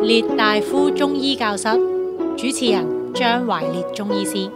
列大夫中醫教室，主持人張懷烈中醫師。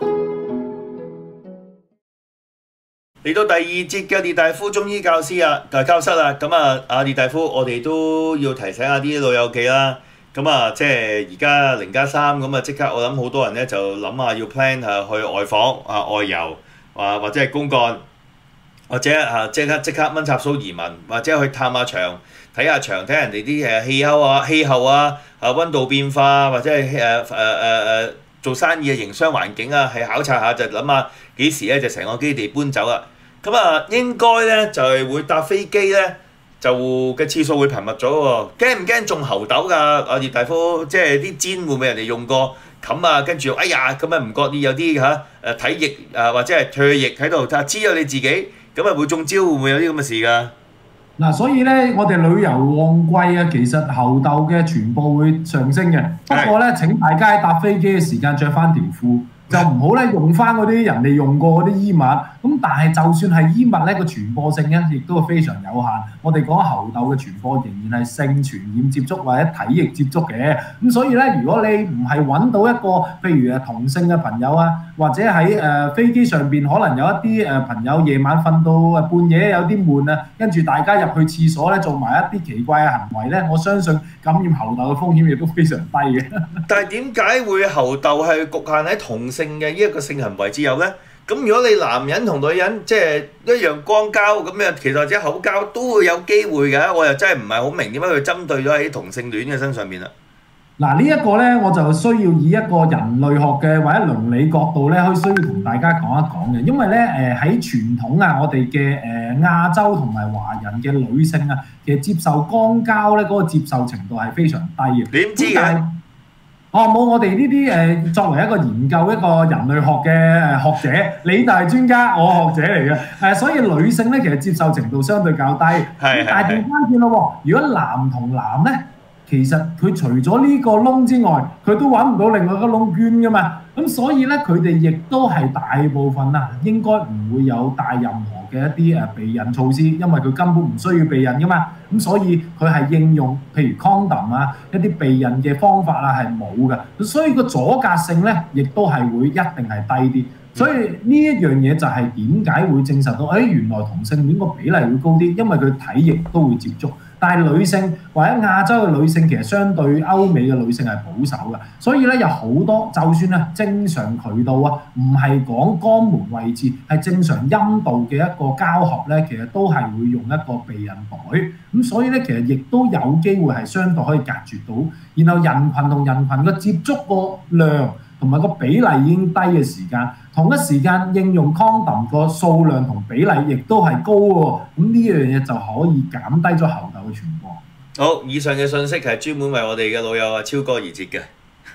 嚟到第二節嘅列大夫中醫教室啦，咁阿列大夫，我哋都要提醒下啲老友記啦。咁即係而家0+3咁即刻，我諗好多人咧就諗下要 plan 去外訪外遊或者係公幹，或者即刻蚊插蘇移民，或者去探下場，睇下場，睇人哋啲氣候溫度變化，或者係做生意嘅營商環境係考察下，就諗下幾時咧就成個基地搬走啦。咁應該咧就係會搭飛機咧，就嘅次數會頻密咗喎。驚唔驚中猴痘㗎？阿列大夫，即係啲氈會唔會人哋用過冚跟住哎呀咁唔覺意有啲體液或者係唾液喺度，知咗你自己咁會中招，會唔會有啲咁嘅事㗎？ 嗱，所以咧，我哋旅遊旺季其實猴痘嘅傳播會上升嘅。不過咧，請大家喺搭飛機嘅時間着翻條褲，就唔好咧用翻嗰啲人哋用過嗰啲衣物。咁但係就算係衣物咧，個傳播性咧亦都係非常有限。我哋講猴痘嘅傳播仍然係性傳染接觸或者體液接觸嘅。咁所以咧，如果你唔係揾到一個譬如同性嘅朋友或者喺飛機上邊可能有一啲朋友夜晚瞓到半夜有啲悶跟住大家入去廁所咧做埋一啲奇怪嘅行為咧，我相信感染猴痘嘅風險亦都非常低嘅。 但係點解會猴痘係局限喺同性嘅呢一個性行為之有咧？咁如果你男人同女人即係一樣肛交咁其實或者口交都會有機會嘅，我又真係唔係好明點解佢針對咗喺同性戀嘅身上面啦。 嗱，呢一個咧我就需要以一個人類學嘅或者倫理角度咧，需要同大家講一講嘅，因為咧喺傳統我哋嘅亞洲同埋華人嘅女性其實接受肛交咧嗰個接受程度係非常低嘅。 點知嘅？ 冇，我哋呢啲作為一個研究一個人類學嘅學者，你就係專家，我學者嚟嘅，所以女性咧其實接受程度相對較低。但係調翻轉咯喎，如果男同男咧，其實佢除咗呢個窿之外，佢都揾唔到另外一個窿捐噶嘛。咁所以咧，佢哋亦都係大部分應該唔會有帶任何嘅一啲避孕措施，因為佢根本唔需要避孕噶嘛。咁所以佢係應用譬如 condom 一啲避孕嘅方法係冇嘅。所以個阻隔性咧，亦都係會一定係低啲。所以呢一樣嘢就係點解會證實到，原來同性戀個比例會高啲，因為佢體液都會接觸。但係女性或者亞洲嘅女性其實相對歐美嘅女性係保守嘅，所以咧有好多就算正常渠道唔係講肛門位置，係正常陰道嘅一個交合咧，其實都係會用一個避孕袋。咁所以咧其實亦都有機會係相對可以隔絕到。然後人群同人群嘅接觸個量同埋個比例已經低嘅時間，同一時間應用 condom 個數量同比例亦都係高喎，咁呢樣嘢就可以減低咗猴痘嘅傳播。 好，以上嘅信息係專門為我哋嘅老友超哥而設嘅。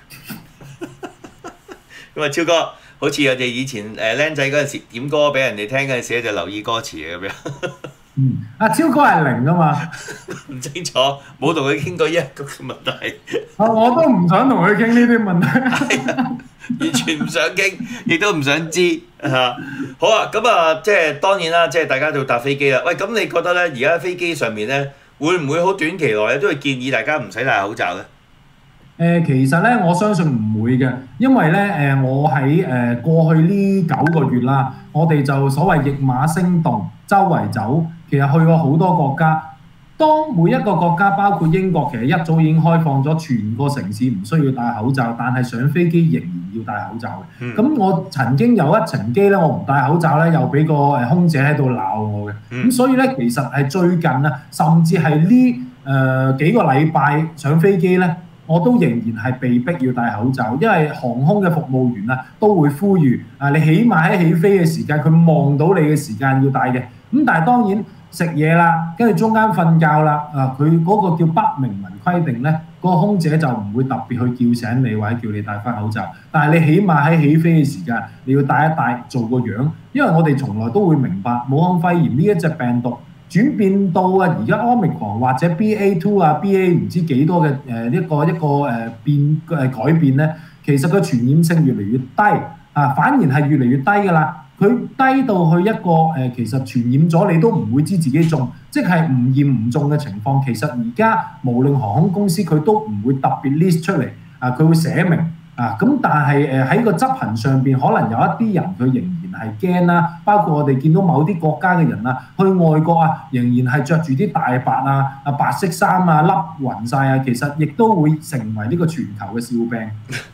咁超哥，好似我哋以前僆仔嗰陣時點歌俾人哋聽嗰陣時就留意歌詞嘅咁樣。 阿超哥係零㗎嘛？ 唔清楚，冇同佢傾過一個問題。 我都唔想同佢傾呢啲問題。 完全唔想傾，亦都唔想知好啊，咁即係當然啦，即係大家就搭飛機啦。喂，咁你覺得咧，而家飛機上面咧，會唔會好短期內咧都會建議大家唔使戴口罩咧？ 其實咧，我相信唔會嘅，因為咧我喺過去呢9個月啦，我哋就所謂驛馬星動，周圍走，其實去過好多國家。當每一個國家，包括英國，其實一早已經開放咗全個城市唔需要戴口罩，但係上飛機仍然要戴口罩嘅。咁我曾經有一程機咧，我唔戴口罩咧，又俾個空姐喺度鬧我嘅。咁所以咧，其實係最近甚至係呢幾個禮拜上飛機咧，我都仍然係被逼要戴口罩，因為航空嘅服務員都會呼籲你起碼喺起飛嘅時間，佢望到你嘅時間要戴嘅。咁但係當然食嘢啦，跟住中間瞓覺啦，佢嗰個叫不明文規定咧，嗰個空姐就唔會特別去叫醒你或者叫你戴翻口罩，但係你起碼喺起飛嘅時間你要戴一戴做個樣，因為我哋從來都會明白武漢肺炎呢一隻病毒轉變到而家 Omicron 或者 BA2 BA 唔知幾多嘅一個改變咧，其實個傳染性越嚟越低反而係越嚟越低㗎啦。 佢低到去一個其實傳染咗你都唔會知自己中，即係唔驗唔中嘅情況。其實而家無論航空公司佢都唔會特別 list 出嚟，佢會寫明咁，但係喺個執行上邊，可能有一啲人佢仍然係驚啦。包括我哋見到某啲國家嘅人去外國仍然係着住啲大白白色衫笠暈晒其實亦都會成為呢個全球嘅笑柄。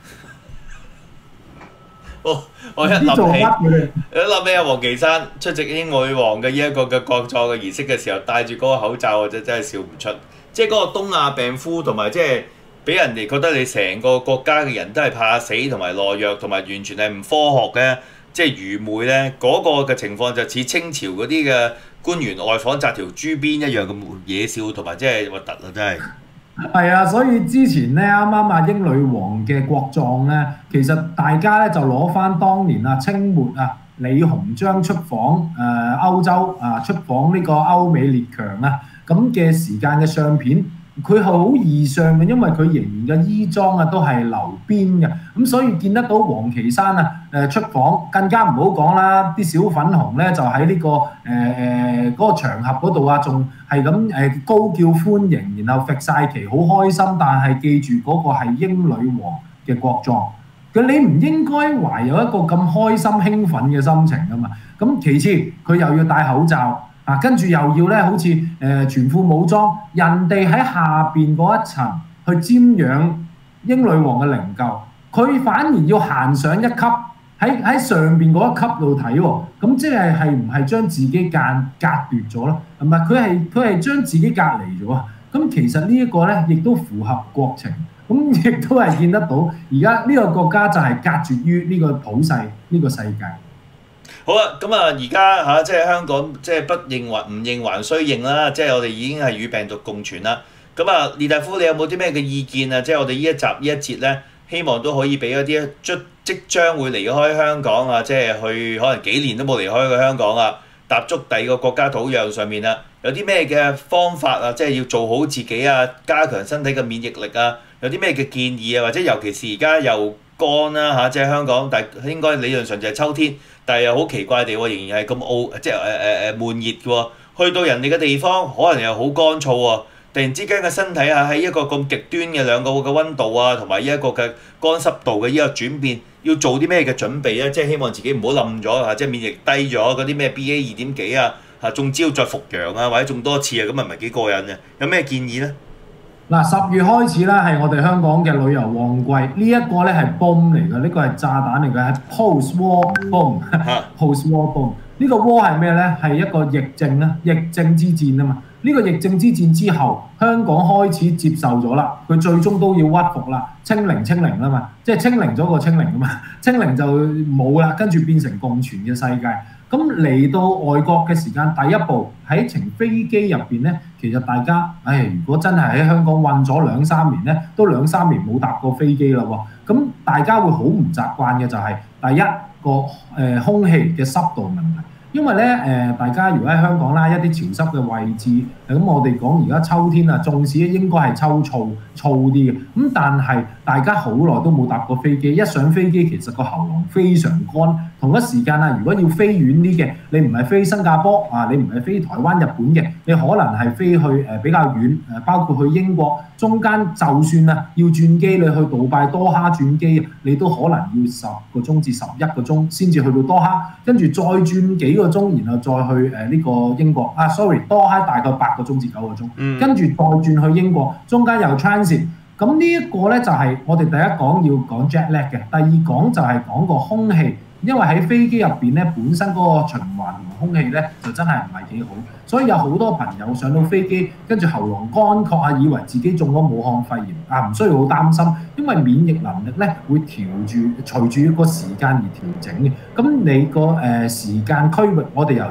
我一諗起阿王岐山出席英女王嘅呢一個嘅國葬嘅儀式嘅時候，戴住嗰個口罩，我真係笑唔出。即係嗰個東亞病夫同埋即係俾人哋覺得你成個國家嘅人都係怕死同埋懦弱同埋完全係唔科學嘅，即係愚昧咧。嗰個嘅情況就似清朝嗰啲嘅官員外訪紮條豬辮一樣咁野笑同埋即係核突啊！真係。 係啊，所以之前咧啱啱英女王嘅國葬咧，其實大家咧就攞翻當年清末李鴻章出訪歐洲出訪呢個歐美列強咁嘅時間嘅相片。佢係好異相嘅，因為佢仍然嘅衣裝都係留辮嘅，咁所以見得到王岐山出訪，更加唔好講啦，啲小粉紅咧就喺呢個嗰個場合嗰度仲係咁高叫歡迎，然後揈晒旗好開心，但係記住嗰個係英女王嘅國葬，你唔應該懷有一個咁開心興奮嘅心情㗎嘛。咁其次佢又要戴口罩。跟住又要咧，好似全副武裝，人哋喺下邊嗰一層去瞻仰英女王嘅靈柩，佢反而要行上一級，喺上邊嗰一級度睇喎，咁即係唔係將自己隔斷咗咯？係咪？佢係將自己隔離咗啊！咁其實呢一個咧，亦都符合國情，咁亦都係見得到，而家呢個國家就係隔絕於呢個普世呢個世界。 好啦，咁而家即係香港即係不認還唔認還須認啦，即係我哋已經係與病毒共存啦。咁列大夫你有冇啲咩嘅意見啊？即係我哋呢一集呢一節咧，希望都可以俾一啲即將會離開香港即係去可能幾年都冇離開過香港踏足第二個國家土壤上面有啲咩嘅方法即係要做好自己加強身體嘅免疫力有啲咩嘅建議或者尤其是而家又乾啦即係香港，但係應該理論上就係秋天。但係又好奇怪地仍然係咁即係悶熱嘅喎。去到人哋嘅地方，可能又好乾燥喎。突然之間嘅身體喺一個咁極端嘅兩個嘅溫度同埋呢一個嘅乾濕度嘅呢個轉變，要做啲咩嘅準備即係希望自己唔好冧咗即係免疫力低咗嗰啲咩 BA 2點幾中招再復陽或者中多次咁唔係幾過癮嘅？有咩建議呢？ 嗱，10月開始啦，係我哋香港嘅旅遊旺季。呢一個咧係 boom 嚟嘅，呢個係炸彈嚟嘅，係 post-war boom。post-war boom 呢個 war 係咩咧？係一個疫症啦，疫症之戰啊嘛。呢個疫症之戰之後，香港開始接受咗啦，佢最終都要屈服啦，清零啦嘛，即係清零咗個清零啊嘛，清零就冇啦，跟住變成共存嘅世界。咁嚟到外國嘅時間，第一步喺程飛機入邊咧，其實大家，如果真係喺香港韞咗2-3年咧，都2-3年冇搭過飛機啦喎。咁大家會好唔習慣嘅就係第一個空氣嘅濕度問題。因為咧大家如果喺香港啦，一啲潮濕嘅位置，咁我哋講而家秋天縱使應該係秋燥啲嘅，咁但係大家好耐都冇搭過飛機，一上飛機其實個喉嚨非常乾。同一時間如果要飛遠啲嘅，你唔係飛新加坡你唔係飛台灣、日本嘅，你可能係飛去比較遠包括去英國，中間就算要轉機，你去杜拜多哈轉機，你都可能要10個鐘至11個鐘先至去到多哈，跟住再轉幾個鐘，然後再去呢個英國多哈大概8個鐘至9個鐘，跟住再轉去英國，中間又 transit。咁呢一個咧就係我哋第一講要講 jet lag 嘅，第二講就係講個空氣。因為喺飛機入邊咧，本身嗰個循環同空氣咧就真係唔係幾好，所以有好多朋友上到飛機，跟住喉嚨乾涸以為自己中咗武漢肺炎唔需要好擔心，因為免疫能力咧會隨住個時間而調整嘅。咁你個時間區域，我哋由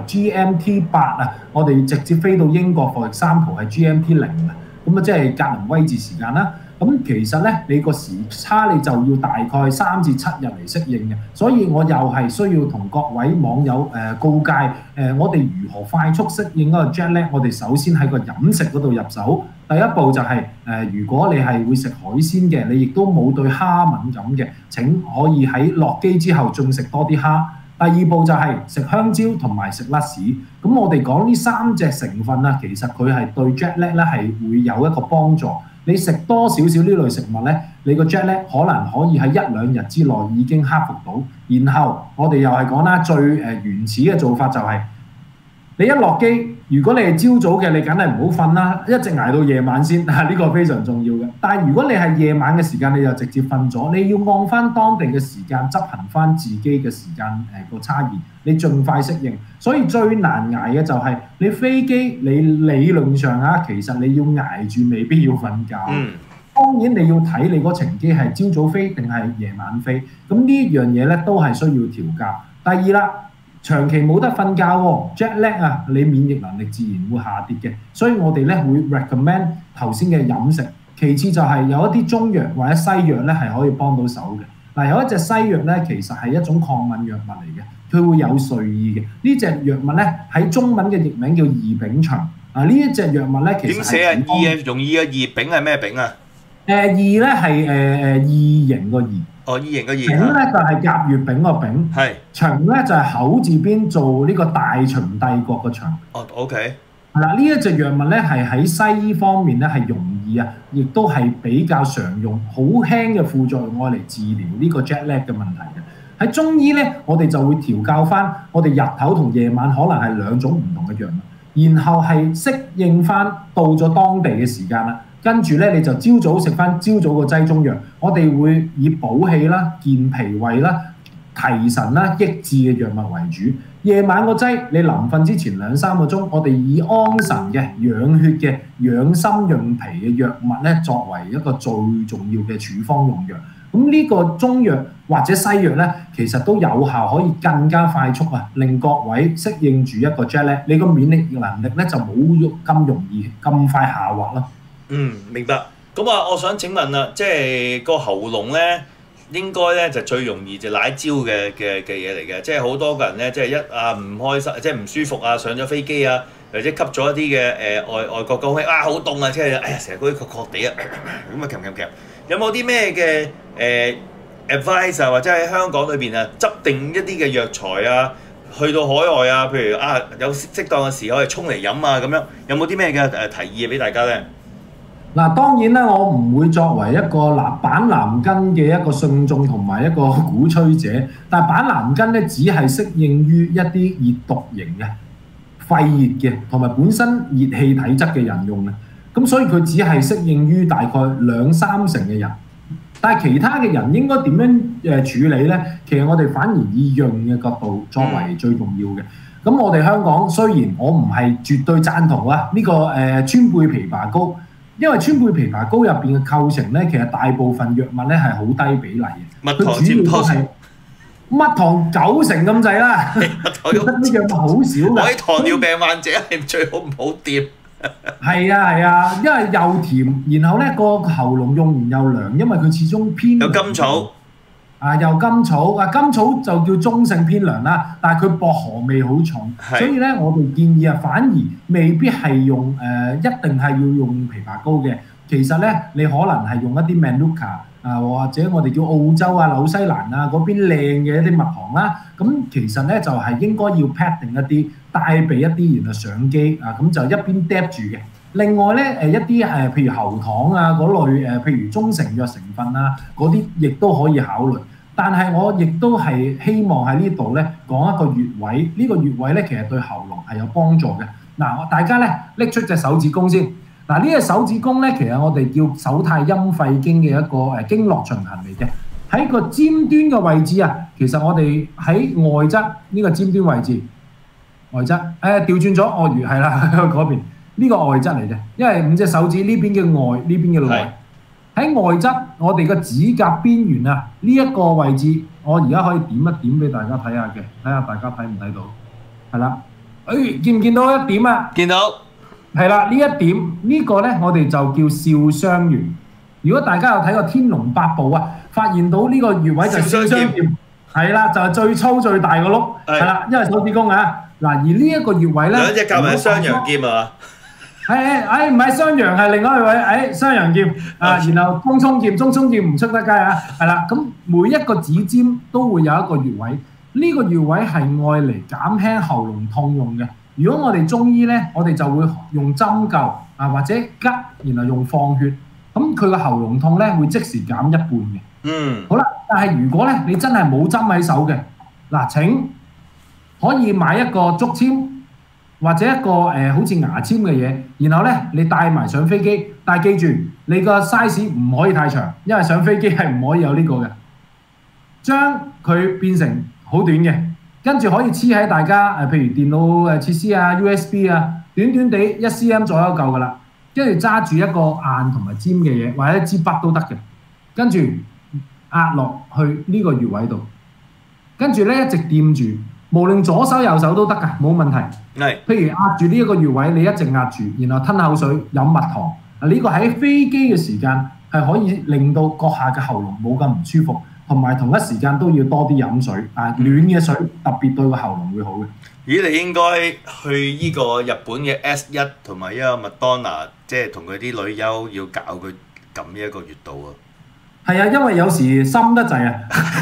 GMT8我哋直接飛到英國for example係 GMT0咁即係格林威治時間啦。咁其實咧，你個時差你就要大概3至7日嚟適應嘅，所以我又係需要同各位網友告誡我哋如何快速適應嗰個 jet lag。我哋首先喺個飲食嗰度入手，第一步就係如果你係會食海鮮嘅，你亦都冇對蝦敏感嘅，請可以喺落機之後仲食多啲蝦。 第二步就係食香蕉同埋食甩屎。咁我哋講呢3隻成分啊，其實佢係對 jet lag 咧係會有一個幫助。你食多少少呢類食物咧，你個 jet lag 可能可以喺1-2日之內已經克服到。然後我哋又係講啦，最原始嘅做法就係、你一落機，如果你係朝早嘅，你梗係唔好瞓啦，一直捱到夜晚先，呢個非常重要嘅。但係如果你係夜晚嘅時間，你就直接瞓咗，你要按翻當地嘅時間執行翻自己嘅時間個差異，你盡快適應。所以最難捱嘅就係、你飛機，你理論上啊，其實你要捱住，未必要瞓覺。當然你要睇你嗰程機係朝早飛定係夜晚飛，咁呢樣嘢咧都係需要調校。第二啦。長期冇得瞓覺喎 ，jet lag 啊，你免疫能力自然會下跌嘅，所以我哋咧會 recommend 頭先嘅飲食。其次就係有一啲中藥或者西藥咧係可以幫到手嘅。嗱，有一隻西藥咧其實係一種抗敏藥物嚟嘅，佢會有睡意嘅。呢隻藥物咧喺中文嘅譯名叫異丙醇。呢一隻藥物咧其實點寫啊？異啊，容易啊，異丙係咩丙啊？ 異咧係異形個異。 異形個異。 丙咧就係甲乙丙個丙。 係。 秦咧就係口字邊做呢個大秦帝國個秦。 OK。 係啦，呢一隻藥物咧係喺西醫方面咧係容易啊，亦都係比較常用，好輕嘅副作用嚟治療呢個 jet lag 嘅問題嘅。喺中醫咧，我哋就會調校翻，我哋日頭同夜晚可能係2種唔同嘅藥物，然後係適應翻到咗當地嘅時間啦。跟住咧，你就朝早食翻朝早個劑中藥，我哋會以補氣啦、健脾胃啦、提神啦、益智嘅藥物為主。夜晚個劑，你臨瞓之前2-3個鐘，我哋以安神嘅、養血嘅、養心潤脾嘅藥物咧，作為一個最重要嘅處方用藥。咁呢個中藥或者西藥咧，其實都有效，可以更加快速啊，令各位適應住一個 jet lag，你個免疫能力咧就冇咁容易咁快下滑咯。 明白。咁啊，我想請問啦，即係個喉嚨咧，應該咧就最容易就奶焦嘅嘢嚟嘅，即係好多個人咧，即係唔開心，即係唔舒服啊，上咗飛機啊，或者吸咗一啲嘅外國嘅空氣，好凍啊，即係成日嗰啲確地啊，咁啊鉗，有冇啲咩嘅advice 啊，或者喺香港裏邊啊，執定一啲嘅藥材啊，去到海外啊，譬如有適當嘅時候可以沖嚟飲啊，咁樣有冇啲咩嘅提議俾大家咧？ 嗱，當然啦，我唔會作為一個板藍根嘅一個信眾同埋一個鼓吹者，但係板藍根咧只係適應於一啲熱毒型嘅、肺熱嘅同埋本身熱氣體質嘅人用嘅，咁所以佢只係適應於大概2-3成嘅人。但係其他嘅人應該點樣處理咧？其實我哋反而以潤嘅角度作為最重要嘅。咁我哋香港雖然我唔係絕對贊同呢個川貝枇杷膏。因為川貝枇杷膏入邊嘅構成咧，其實大部分藥物咧係好低比例嘅， 蜜糖佔多數， 蜜糖90%咁滯啦。其實啲藥物好少㗎。 我啲糖尿病患者係最好唔好掂。 係啊，因為又甜，然後咧個喉嚨用完又涼，因為佢始終偏有甘草。 又甘草，甘草就叫中性偏涼啦，但係佢薄荷味好重，所以咧我哋建議反而未必係用一定係要用枇杷膏嘅。其實咧你可能係用一啲 Manuka 或者我哋叫澳洲紐西蘭嗰邊靚嘅一啲蜜糖啦。咁其實咧就係應該要 pack 定一啲，帶備一啲，然後上機咁就一邊 dap 住嘅。另外咧一啲譬如喉糖嗰類譬如中成藥成分嗰啲，亦都可以考慮。但係我亦都係希望喺呢度咧講一個穴位，呢個穴位咧其實對喉嚨係有幫助嘅。嗱，大家咧拎出隻手指公先。嗱，呢隻手指公咧其實我哋叫手太陰肺經嘅一個經絡循行嚟嘅。喺個尖端嘅位置其實我哋喺外側呢個尖端位置，外側調轉咗鱷魚係啦嗰邊，呢個外側嚟嘅，因為5隻手指呢邊嘅外，呢邊嘅內。喺外側，我哋個指甲邊緣呢一個位置，我而家可以點一點俾大家睇下嘅，睇下大家睇唔睇到？係啦，見唔見到一點啊？ 見到。 係啦，呢一點呢個呢，我哋就叫少商穴。如果大家有睇過《天龍八部》發現到呢個穴位就係少商穴，係啦，就係最粗最大個碌，係啦，因為手指公嗱，而呢一個穴位呢， 兩隻夾埋雙陽劍啊！ 唔係雙陽，係另外一位雙陽劍然後中衝劍唔出得街係啦。咁每一個指尖都會有一個穴位， 呢個穴位係愛嚟減輕喉嚨痛用嘅。如果我哋中醫咧，我哋就會用針灸啊，或者吉，然後用放血，咁佢個喉嚨痛咧會即時減一半嘅。好啦，但係如果咧你真係冇針喺手嘅，嗱，請可以買一個竹籤或者一個好似牙籤嘅嘢，然後咧你帶埋上飛機，但係記住你個 size 唔可以太長，因為上飛機係唔可以有呢個嘅。將佢變成好短嘅，跟住可以黐喺大家譬如電腦設施啊、USB 啊，短短地1cm 左右夠㗎啦。跟住揸住一個硬同埋尖嘅嘢，或者一支筆都得嘅，跟住壓落去呢個穴位度，跟住咧一直掂住，無論左手右手都得㗎，冇問題。譬如壓住呢一個穴位，你一直壓住，然後吞口水、飲蜜糖。呢個喺飛機嘅時間係可以令到閣下嘅喉嚨冇咁唔舒服。同埋同一時間都要多啲飲水，暖嘅水特別對個喉嚨會好嘅。 咦，你應該去呢個日本嘅 S1 同埋呢個麥當娜，即係同佢啲女優要教佢撳呢一個穴道啊。係啊，因為有時深得滯啊，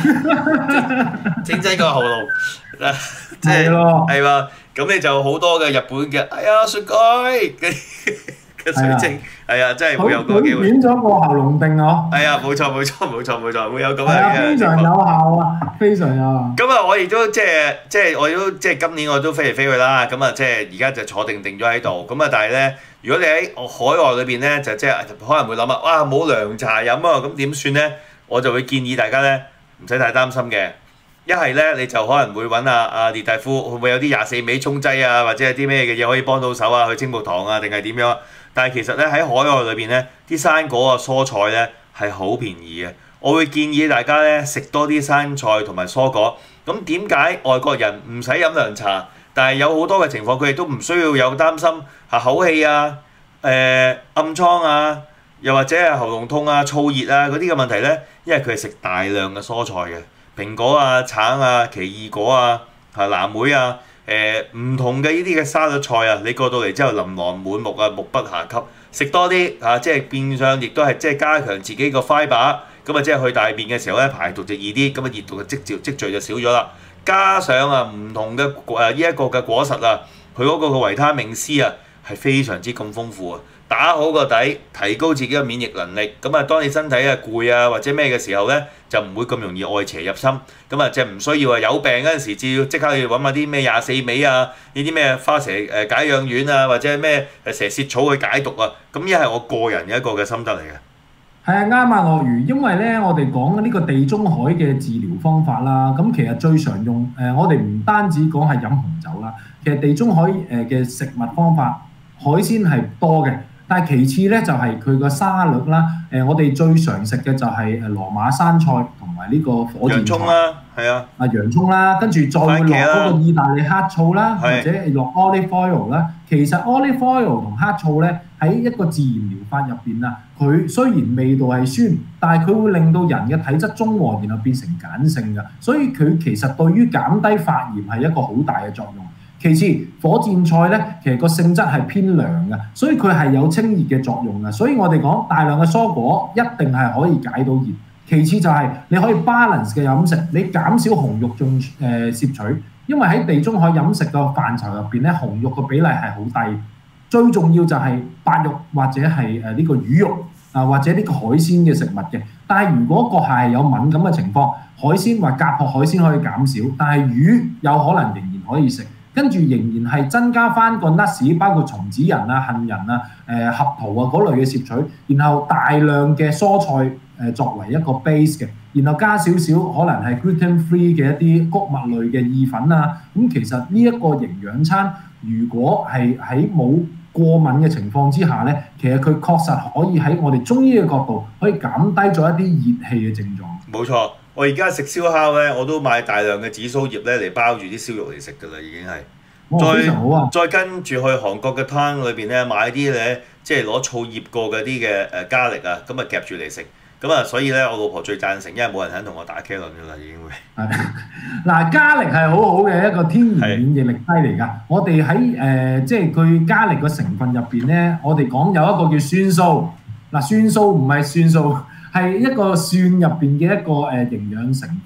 整真個喉嚨，即係係嘛，咁你就好多嘅日本嘅，哎呀雪蓋嘅水晶，係啊，真係會有嗰個機會。 斷咗個喉嚨定嗬。 係啊，冇錯，會有咁樣嘅。 非常有效啊，非常有效。 咁啊，我亦都即係我都即係今年我都飛嚟飛去啦。咁啊，即係而家就坐定咗喺度。咁啊，但係咧，如果你喺海外裏邊咧，就即係可能會諗啊，哇冇涼茶飲啊，咁點算咧？我就會建議大家咧，唔使太擔心嘅。一係咧，你就可能會揾阿列大夫，會唔會有啲24味沖劑啊，或者係啲咩嘅嘢可以幫到手啊？去清木堂啊，定係點樣？但係其實咧喺海外裏邊咧，啲生果啊、蔬菜咧係好便宜嘅。我會建議大家咧食多啲生菜同埋蔬果。咁點解外國人唔使飲涼茶，但係有好多嘅情況佢哋都唔需要有擔心口氣啊、暗瘡啊，又或者係喉嚨痛啊、燥熱啊嗰啲嘅問題咧，因為佢係食大量嘅蔬菜嘅，蘋果啊、橙啊、奇異果啊、藍莓啊。唔同嘅呢啲嘅沙律菜啊，你過到嚟之後琳琅滿目啊，目不暇給。食多啲即係變相亦都係即係加強自己個 fibre，咁啊即係去大便嘅時候咧排毒就易啲，咁啊熱毒嘅積聚就少咗啦。加上啊唔同嘅呢一個嘅果實啊，佢嗰個嘅維他命 C 啊係非常之咁豐富啊，打好個底，提高自己嘅免疫能力。咁啊，當你身體啊攰啊或者咩嘅時候咧，就唔會咁容易外邪入心。咁啊，即係唔需要話有病嗰陣時，至要即刻去揾下啲咩24味啊，呢啲咩花蛇解癢丸啊，或者咩蛇舌草去解毒啊。咁呢係我個人嘅一個嘅心得嚟嘅。 係啊，啱啊，鱷魚，因為咧我哋講呢個地中海嘅治療方法啦，咁其實最常用我哋唔單止講係飲紅酒啦，其實地中海嘅食物方法，海鮮係多嘅。但係其次咧就係佢個沙律啦，我哋最常食嘅就係羅馬生菜同埋呢個火箭菜。洋葱啦，係啊。洋葱啦，跟住再會落嗰個意大利黑醋啦，或者落 olive oil 啦。其實 olive oil 同黑醋咧喺一個自然療法入邊啊，佢雖然味道係酸，但係佢會令到人嘅體質中和，然後變成鹼性㗎，所以佢其實對於減低發炎係一個好大嘅作用。其次，火箭菜咧，其實個性質係偏涼嘅，所以佢係有清熱嘅作用嘅。所以我哋講大量嘅蔬果一定係可以解到熱。其次就係你可以 balance 嘅飲食，你減少紅肉攝取，因為喺地中海飲食個範疇入邊咧，紅肉嘅比例係好低。最重要就係白肉或者係呢個魚肉啊，或者呢個海鮮嘅食物嘅。但係如果閣下係有敏感嘅情況，海鮮或甲殼海鮮可以減少，但係魚有可能仍然可以食。跟住仍然係增加翻個 nuts， 包括松子仁啊、杏仁啊、合桃啊嗰類嘅攝取，然後大量嘅蔬菜作為一個 base 嘅，然後加少少可能係 gluten free 嘅一啲穀物類嘅意粉啊。咁其實呢一個營養餐，如果係喺冇過敏嘅情況之下咧，其實佢確實可以喺我哋中醫嘅角度，可以減低咗一啲熱氣嘅症狀。 冇錯。我而家食燒烤咧，我都買大量嘅紫蘇葉咧嚟包住啲燒肉嚟食㗎啦，已經係。 非常好啊！ 再跟住去韓國嘅攤裏邊咧買啲咧，即係攞醋醃過嗰啲嘅加力啊，咁啊夾住嚟食。咁啊，所以咧我老婆最贊成，因為冇人肯同我打茄輪㗎啦，已經會。 嗱，加力係好好嘅一個天然免疫力劑嚟㗎。我哋喺即係佢加力個成分入邊咧，我哋講有一個叫酸素。嗱，酸素唔係算數。係一個蒜入邊嘅一個營養成分，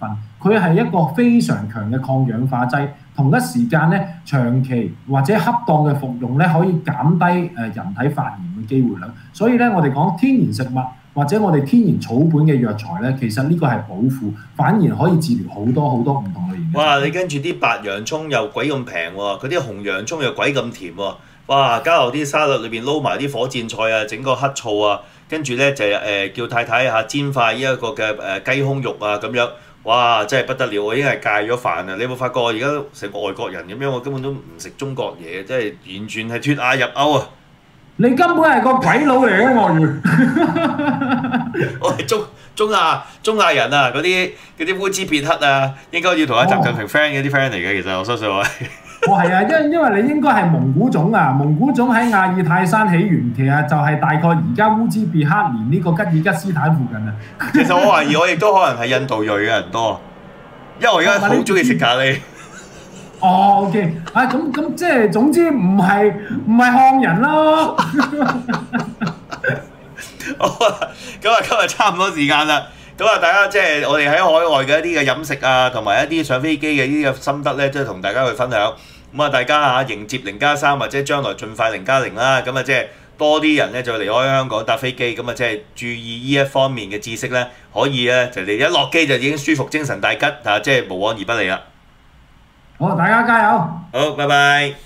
佢係一個非常強嘅抗氧化劑。同一時間咧，長期或者恰當嘅服用咧，可以減低人體發炎嘅機會率。所以咧，我哋講天然食物或者我哋天然草本嘅藥材咧，其實呢個係寶庫，反而可以治療好多好多唔同類型嘅。 哇！你跟住啲白洋葱又鬼咁平喎，嗰啲紅洋葱又鬼咁甜喎。哇！加落啲沙律裏邊撈埋啲火箭菜啊，整個黑醋啊，跟住咧就叫太太煎塊呢一個嘅雞胸肉啊咁樣。哇！真係不得了，我已經係戒咗飯啊！你有冇發覺我而家成個外國人咁樣，我根本都唔食中國嘢，真係完全係脫亞入歐啊！ 你根本係個鬼佬嚟嘅，我以為。 我係中亞人啊！嗰啲烏茲別克啊，應該要同阿習近平 friend 嘅啲 friend 嚟嘅，其實我相信我係。 係啊，因為你應該係蒙古種啊，蒙古種喺亞爾泰山起源，其實就係大概而家烏茲別克連呢個吉爾吉斯坦附近啊。 其實我懷疑我亦都可能係印度裔嘅人多，因為我而家好中意食咖喱。 哦，OK，咁即係總之唔係漢人咯。 好啊，咁啊今日差唔多時間啦。咁啊，大家即係我哋喺海外嘅一啲嘅飲食啊，同埋一啲上飛機嘅呢啲嘅心得咧，即係同大家去分享。咁啊，大家迎接0+3或者將來盡快0+0啦。咁啊，即係多啲人咧就離開香港搭飛機，咁啊即係注意呢一方面嘅知識咧，可以咧就你一落機就已經舒服精神大吉，即係無往而不利啦。 好，大家加油！ 好，拜拜。